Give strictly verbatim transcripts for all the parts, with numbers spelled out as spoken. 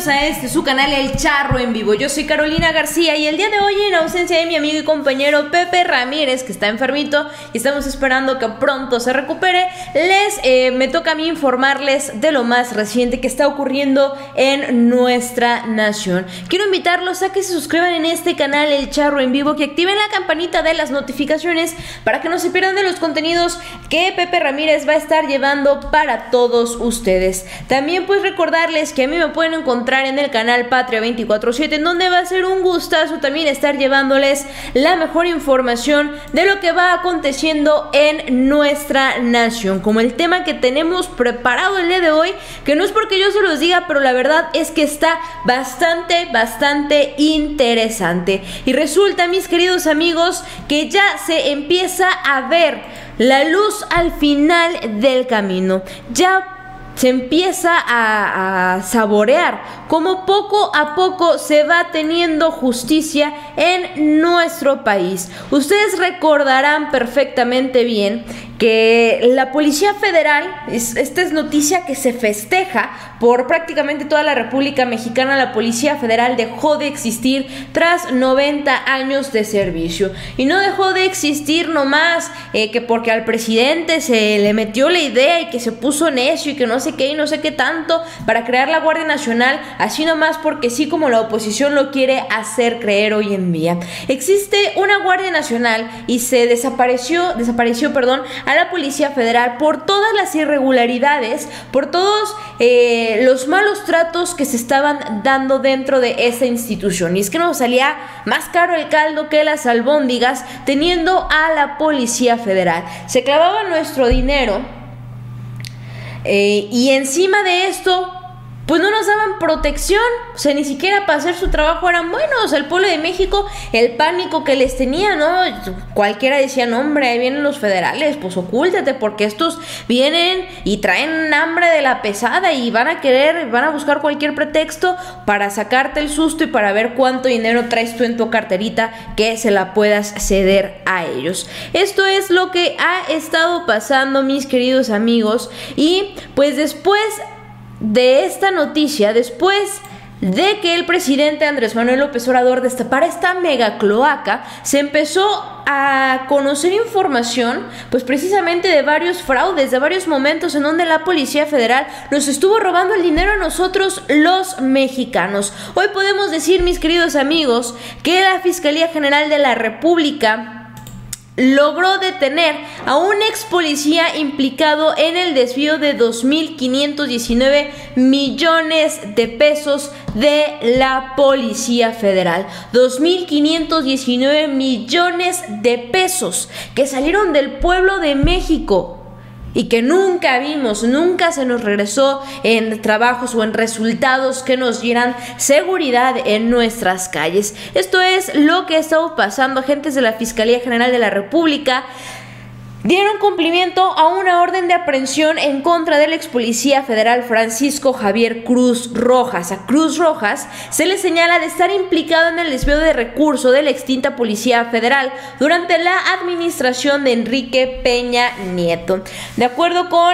bienvenidos a este su canal El Charro en Vivo. Yo soy Carolina García y el día de hoy, en ausencia de mi amigo y compañero Pepe Ramírez, que está enfermito y estamos esperando que pronto se recupere, les eh, me toca a mí informarles de lo más reciente que está ocurriendo en nuestra nación. Quiero invitarlos a que se suscriban en este canal El Charro en Vivo, que activen la campanita de las notificaciones para que no se pierdan de los contenidos que Pepe Ramírez va a estar llevando para todos ustedes. También pues recordarles que a mí me pueden encontrar en el canal Patria veinticuatro siete, en donde va a ser un gustazo también estar llevándoles la mejor información de lo que va aconteciendo en nuestra nación, como el tema que tenemos preparado el día de hoy, que no es porque yo se los diga, pero la verdad es que está bastante, bastante interesante. Y resulta, mis queridos amigos, que ya se empieza a ver la luz al final del camino. Ya se empieza a, a saborear cómo poco a poco se va teniendo justicia en nuestro país. Ustedes recordarán perfectamente bien que la Policía Federal, esta es noticia que se festeja por prácticamente toda la República Mexicana. La Policía Federal dejó de existir tras noventa años de servicio, y no dejó de existir nomás eh, que porque al presidente se le metió la idea y que se puso necio y que no sé qué y no sé qué tanto para crear la Guardia Nacional, así nomás porque sí, como la oposición lo quiere hacer creer hoy en día. Existe una Guardia Nacional y se desapareció, desapareció, perdón, a la Policía Federal por todas las irregularidades, por todos eh, los malos tratos que se estaban dando dentro de esta institución. Y es que nos salía más caro el caldo que las albóndigas teniendo a la Policía Federal. Se clavaba nuestro dinero eh, y encima de esto pues no nos daban protección, o sea, ni siquiera para hacer su trabajo eran buenos. El pueblo de México, el pánico que les tenía, ¿no? Cualquiera decía, no, hombre, ahí vienen los federales, pues ocúltate, porque estos vienen y traen hambre de la pesada y van a querer, van a buscar cualquier pretexto para sacarte el susto y para ver cuánto dinero traes tú en tu carterita que se la puedas ceder a ellos. Esto es lo que ha estado pasando, mis queridos amigos, y pues después de esta noticia, después de que el presidente Andrés Manuel López Obrador destapara esta mega cloaca, se empezó a conocer información, pues precisamente de varios fraudes, de varios momentos en donde la Policía Federal nos estuvo robando el dinero a nosotros los mexicanos. Hoy podemos decir, mis queridos amigos, que la Fiscalía General de la República logró detener a un ex policía implicado en el desvío de dos mil quinientos diecinueve millones de pesos de la Policía Federal. dos mil quinientos diecinueve millones de pesos que salieron del pueblo de México y que nunca vimos, nunca se nos regresó en trabajos o en resultados que nos dieran seguridad en nuestras calles. Esto es lo que ha estado pasando. Agentes de la Fiscalía General de la República dieron cumplimiento a una orden de aprehensión en contra del ex policía federal Francisco Javier Cruz Rojas. A Cruz Rojas se le señala de estar implicado en el desvío de recursos de la extinta Policía Federal durante la administración de Enrique Peña Nieto. De acuerdo con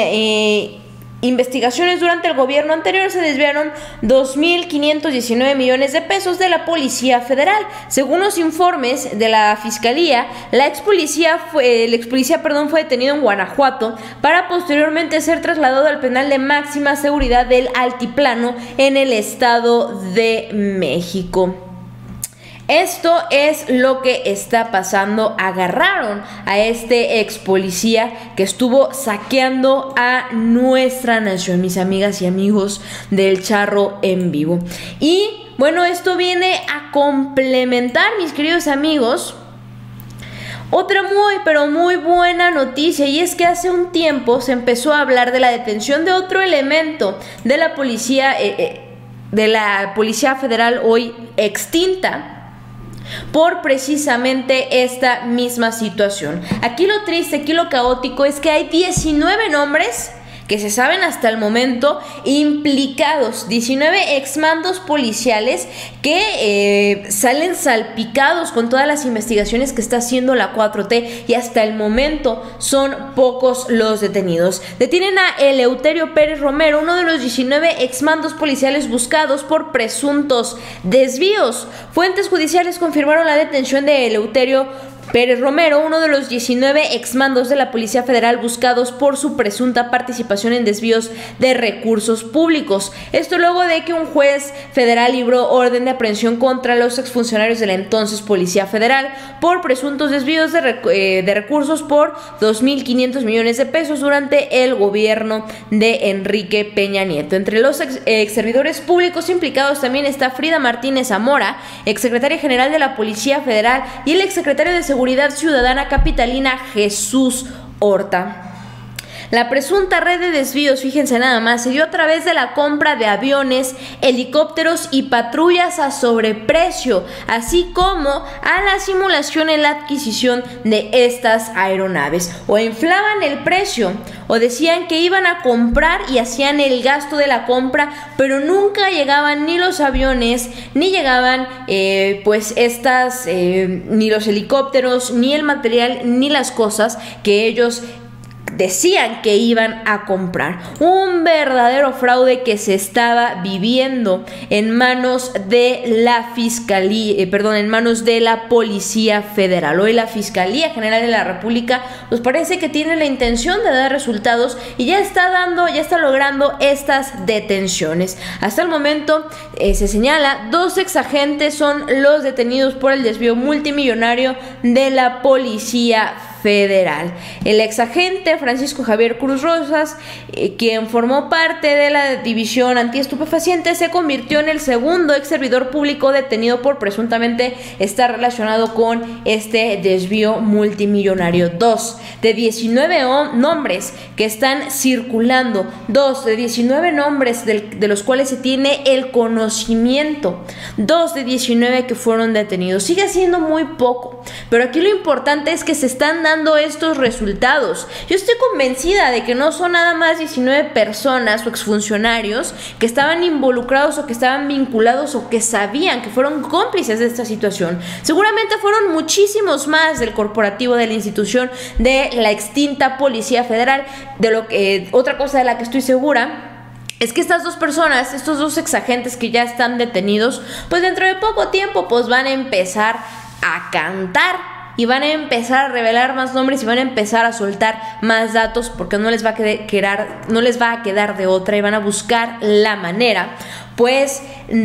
eh, investigaciones, durante el gobierno anterior se desviaron dos mil quinientos diecinueve millones de pesos de la Policía Federal. Según los informes de la Fiscalía, la ex policía fue, el ex policía perdón, fue detenido en Guanajuato para posteriormente ser trasladado al penal de máxima seguridad del Altiplano en el Estado de México. Esto es lo que está pasando. Agarraron a este ex policía que estuvo saqueando a nuestra nación, mis amigas y amigos del Charro en Vivo. Y bueno, esto viene a complementar, mis queridos amigos, otra muy pero muy buena noticia, y es que hace un tiempo se empezó a hablar de la detención de otro elemento de la policía, eh, eh, de la Policía Federal hoy extinta, por precisamente esta misma situación. Aquí lo triste, aquí lo caótico es que hay diecinueve nombres que se saben hasta el momento implicados, diecinueve exmandos policiales que eh, salen salpicados con todas las investigaciones que está haciendo la cuatro T, y hasta el momento son pocos los detenidos. Detienen a Eleuterio Pérez Romero, uno de los diecinueve exmandos policiales buscados por presuntos desvíos. Fuentes judiciales confirmaron la detención de Eleuterio Pérez Romero, uno de los diecinueve exmandos de la Policía Federal buscados por su presunta participación en desvíos de recursos públicos. Esto luego de que un juez federal libró orden de aprehensión contra los exfuncionarios de la entonces Policía Federal por presuntos desvíos de, rec eh, de recursos por dos mil quinientos millones de pesos durante el gobierno de Enrique Peña Nieto. Entre los ex, ex servidores públicos implicados también está Frida Martínez Zamora, exsecretaria general de la Policía Federal, y el exsecretario de Seguridad Seguridad Ciudadana capitalina Jesús Horta. La presunta red de desvíos, fíjense nada más, se dio a través de la compra de aviones, helicópteros y patrullas a sobreprecio, así como a la simulación en la adquisición de estas aeronaves. O inflaban el precio, o decían que iban a comprar y hacían el gasto de la compra, pero nunca llegaban ni los aviones, ni llegaban eh, pues estas, eh, ni los helicópteros, ni el material, ni las cosas que ellos decían que iban a comprar. Un verdadero fraude que se estaba viviendo en manos de la Fiscalía, eh, perdón, en manos de la Policía Federal. Hoy la Fiscalía General de la República pues parece que tiene la intención de dar resultados y ya está dando, ya está logrando estas detenciones. Hasta el momento eh, se señala dos exagentes son los detenidos por el desvío multimillonario de la Policía Federal. El exagente Francisco Javier Cruz Rosas, eh, quien formó parte de la división antiestupefacientes, se convirtió en el segundo ex servidor público detenido por presuntamente estar relacionado con este desvío multimillonario. Dos de diecinueve nombres que están circulando, dos de diecinueve nombres del, de los cuales se tiene el conocimiento, dos de diecinueve que fueron detenidos. Sigue siendo muy poco, pero aquí lo importante es que se están dando estos resultados. Yo estoy convencida de que no son nada más diecinueve personas o exfuncionarios que estaban involucrados o que estaban vinculados o que sabían que fueron cómplices de esta situación. Seguramente fueron muchísimos más del corporativo de la institución de la extinta Policía Federal. De lo que eh, otra cosa de la que estoy segura es que estas dos personas, estos dos exagentes que ya están detenidos, pues dentro de poco tiempo pues van a empezar a cantar y van a empezar a revelar más nombres y van a empezar a soltar más datos, porque no les va a quedar, no les va a quedar de otra, y van a buscar la manera pues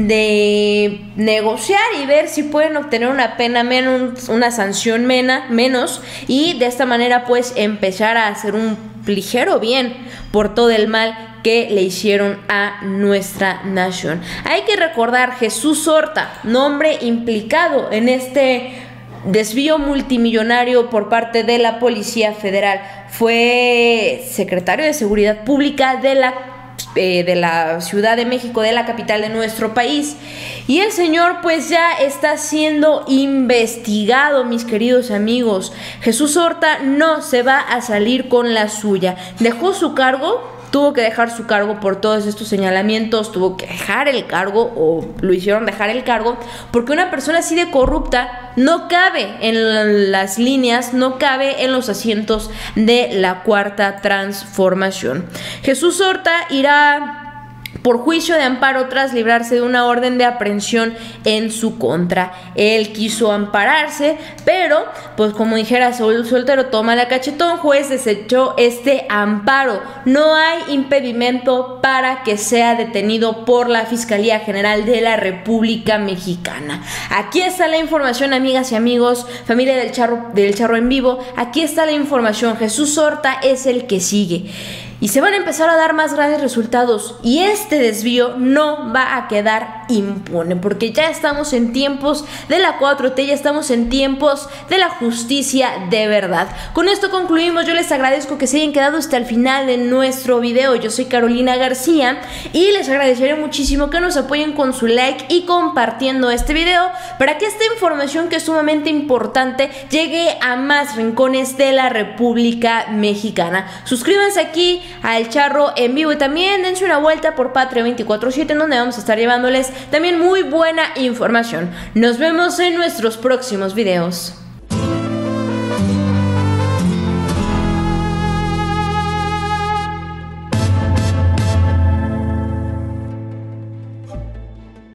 de negociar y ver si pueden obtener una pena menos, una sanción mena, menos, y de esta manera pues empezar a hacer un ligero bien por todo el mal que le hicieron a nuestra nación. Hay que recordar, Jesús Horta, nombre implicado en este desvío multimillonario por parte de la Policía Federal, fue secretario de Seguridad Pública de la eh, de la Ciudad de México, de la capital de nuestro país, y el señor pues ya está siendo investigado, mis queridos amigos. Jesús Horta no se va a salir con la suya. Dejó su cargo, tuvo que dejar su cargo por todos estos señalamientos, tuvo que dejar el cargo, o lo hicieron dejar el cargo, porque una persona así de corrupta no cabe en las líneas, no cabe en los asientos de la Cuarta Transformación. Jesús Horta irá por juicio de amparo tras librarse de una orden de aprehensión en su contra. Él quiso ampararse, pero pues como dijera Saúl Soltero, toma la cachetón, juez desechó este amparo. No hay impedimento para que sea detenido por la Fiscalía General de la República Mexicana. Aquí está la información, amigas y amigos, familia del Charro, del Charro en Vivo. Aquí está la información. Jesús Horta es el que sigue. Y se van a empezar a dar más grandes resultados. Y este desvío no va a quedar impune, porque ya estamos en tiempos de la cuatro T, ya estamos en tiempos de la justicia de verdad. Con esto concluimos. Yo les agradezco que se hayan quedado hasta el final de nuestro video. Yo soy Carolina García y les agradeceré muchísimo que nos apoyen con su like y compartiendo este video para que esta información, que es sumamente importante, llegue a más rincones de la República Mexicana. Suscríbanse aquí al Charro en vivo. Y también dense una vuelta por Patria veinticuatro siete, en donde vamos a estar llevándoles también muy buena información. Nos vemos en nuestros próximos videos.